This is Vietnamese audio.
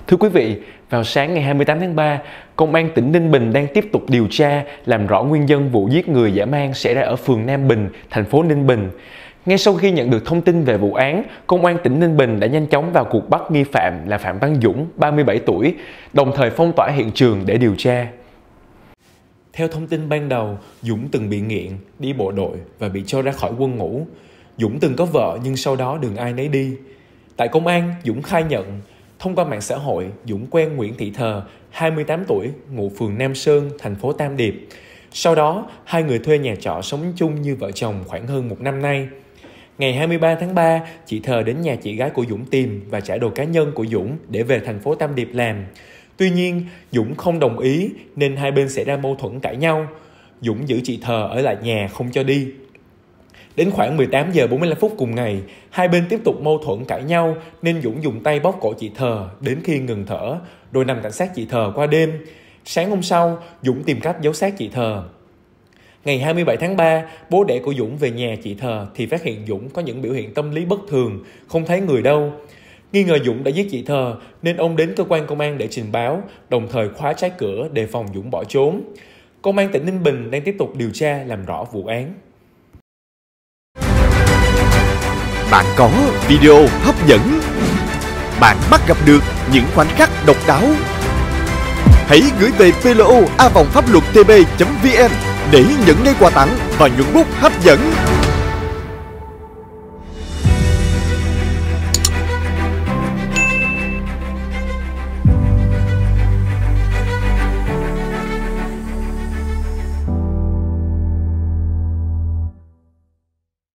Thưa quý vị, vào sáng ngày 28 tháng 3, Công an tỉnh Ninh Bình đang tiếp tục điều tra, làm rõ nguyên nhân vụ giết người dã man xảy ra ở phường Nam Bình, thành phố Ninh Bình. Ngay sau khi nhận được thông tin về vụ án, Công an tỉnh Ninh Bình đã nhanh chóng vào cuộc bắt nghi phạm là Phạm Văn Dũng, 37 tuổi, đồng thời phong tỏa hiện trường để điều tra. Theo thông tin ban đầu, Dũng từng bị nghiện, đi bộ đội và bị cho ra khỏi quân ngũ. Dũng từng có vợ nhưng sau đó đường ai nấy đi. Tại công an, Dũng khai nhận, thông qua mạng xã hội, Dũng quen Nguyễn Thị Thờ, 28 tuổi, ngụ phường Nam Sơn, thành phố Tam Điệp. Sau đó, hai người thuê nhà trọ sống chung như vợ chồng khoảng hơn 1 năm nay. Ngày 23 tháng 3, chị Thờ đến nhà chị gái của Dũng tìm và trả đồ cá nhân của Dũng để về thành phố Tam Điệp làm. Tuy nhiên, Dũng không đồng ý nên hai bên xảy ra mâu thuẫn cãi nhau. Dũng giữ chị Thờ ở lại nhà không cho đi. Đến khoảng 18 giờ 45 phút cùng ngày, hai bên tiếp tục mâu thuẫn cãi nhau nên Dũng dùng tay bóp cổ chị Thờ đến khi ngừng thở, rồi nằm cạnh xác chị Thờ qua đêm. Sáng hôm sau, Dũng tìm cách giấu xác chị Thờ. Ngày 27 tháng 3, bố đẻ của Dũng về nhà chị Thờ thì phát hiện Dũng có những biểu hiện tâm lý bất thường, không thấy người đâu. Nghi ngờ Dũng đã giết chị Thờ nên ông đến cơ quan công an để trình báo, đồng thời khóa trái cửa đề phòng Dũng bỏ trốn. Công an tỉnh Ninh Bình đang tiếp tục điều tra làm rõ vụ án. Bạn có video hấp dẫn, bạn bắt gặp được những khoảnh khắc độc đáo. Hãy gửi về plo@phapluottb.vn để nhận ngay quà tặng và nhuận bút hấp dẫn.